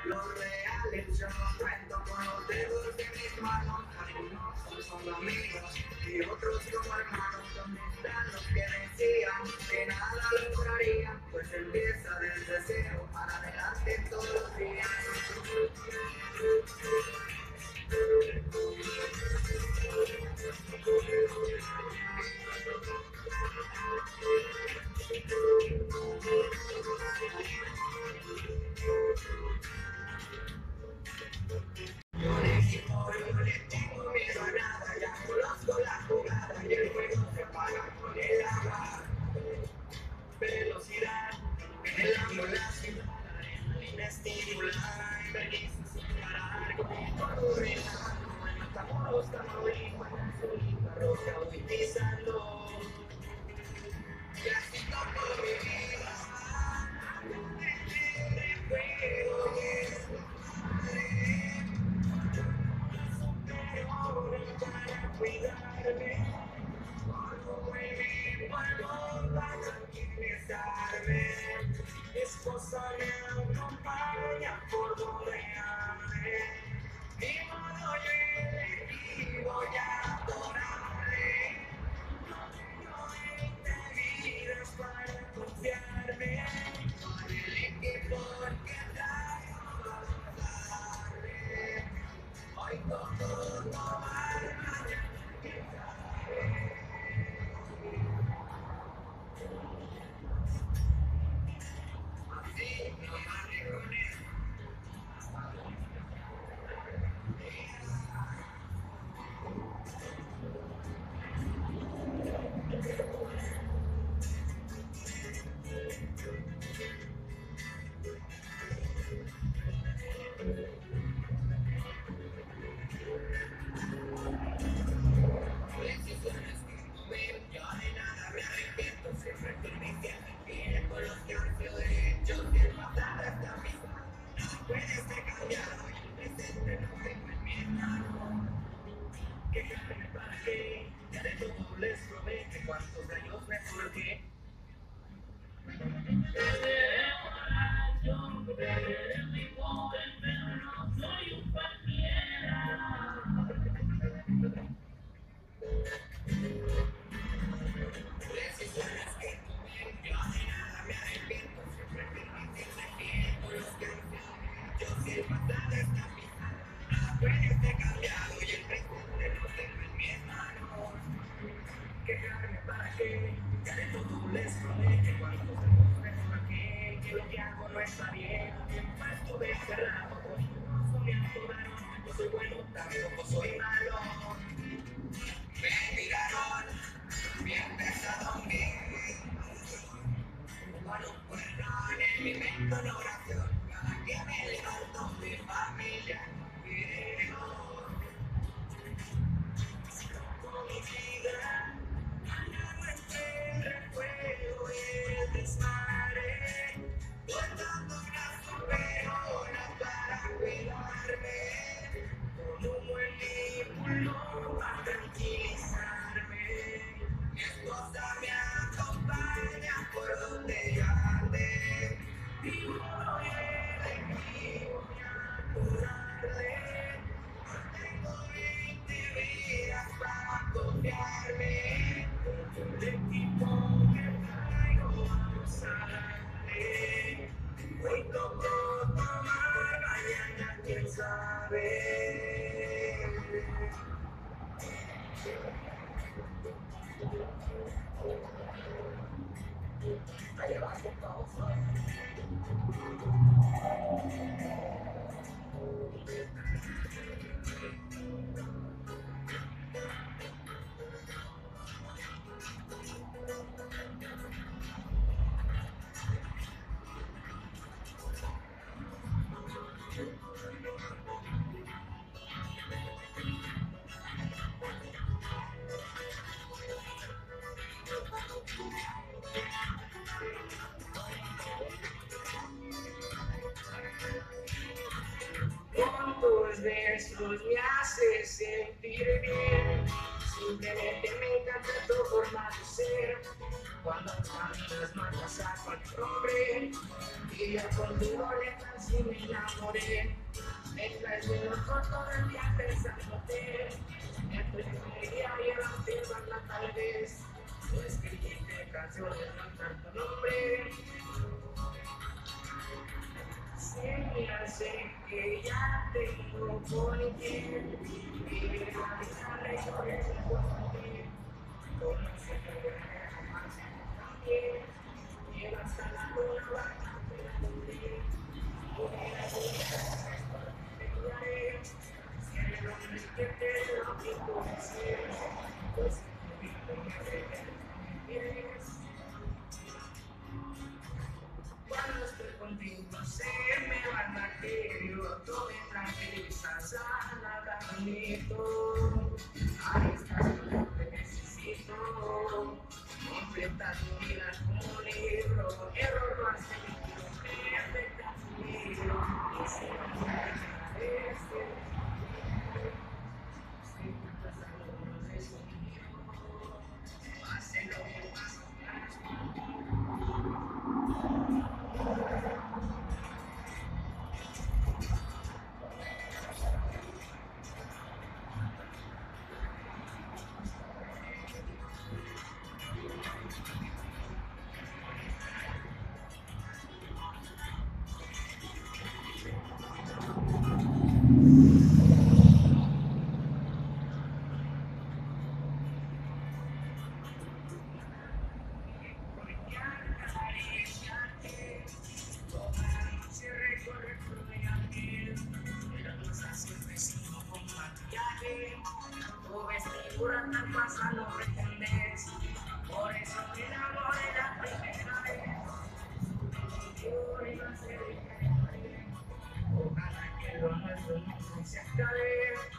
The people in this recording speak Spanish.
Los reales yo no cuento con los dedos de mis manos. Algunos son solo amigos y otros como hermanos. ¿Dónde están los que decían que nada lograrían? Pues empieza desde cero para adelante todos los días. Yo no le tengo miedo a nada, ya conozco la jugada y el juego se paga con el agua. Velocidad, pelando la ciudad, adrenalina estimulada, felices sin parar, comiendo aburrida, como en Matamoros, Tamaulipas, Solita, Roja, voy pisando, y así toco mi vida, de juego y es madre, pero para cuidarme, cuando vuelve polvo para tranquilizarme, mi esposa me acompaña por rodearme, mi modo yo elegí voy a adorarle, no tengo 20 vidas para confiarme, con el equipo que traigo vamos a darle, hoy toco tomar, mañana quién sabe. Así no manejones, decisiones que tomé, yo de nada me arrepiento, siempre firme que me pide con los que han sido derechos, y el pasado está misma, no puede ser cambiado, y el presente lo tengo en mi mano, quejarme para qué, ya de todo les promete, cuántos años me forjé. Decisiones que tomé, yo de nada me arrepiento, siempre firme que me pide con los que han sido derechos, y el pasado está misma, nada puede ser cambiado, y el presente lo tengo en mis manos. Quejarme para qué, ya de todo les promete, cuántos años me forjé, que lo que hago no está bien, tiempo estuve encerrado, cosas me acomodaron, no soy bueno, tampoco soy malo, me tiraron, bien pesado mi, con un cuerno en mi mente una oración, cada que me levanto mi familia, video, con mi vida. Entre fuego y el desmadre, guardando una soberana para cuidarme, con humo en mi pulmón para tranquilizarme. Mi esposa me acompaña por donde yo ande, y voy elegido voy a curarle. No tengo 20 vidas para confiarme. El equipo que traigo vamos a darle. Hoy tocó tomar, mañana quién sabe. Ahí abajo pausa. Con tus besos me haces sentir bien. Simplemente me encanta tu forma de ser. Cuando caminas las manos saco el nombre y yo contigo letras y me enamoré. Estás de loco todo el día pensándote. En tu día y en la tierra tal vez. Escribiste canciones cantar tu nombre. Sé que ya tengo por qué vivir la vida lejos de ti. Conoce tu romance también. Lleva hasta la luna bastante la luna. Unida te cuidaré. Si hay el hombre que te lo que tú desees, pues mi vida sé que me quieres. Cuando estoy contigo se me va el martirio, tú me tranquilizas a nada bonito. Ahí estás cuando te necesito, completa tu vida como un libro, error no has tenido, perfecta tu libro, y si no me agradece, si tú estás algunos de su mío, hace lo que pasa. Tu vestidura tan pasa no pretendes, por eso me enamoré la primera vez. Yo iba a ser diferente, ojalá que lo nuestro no se acabe.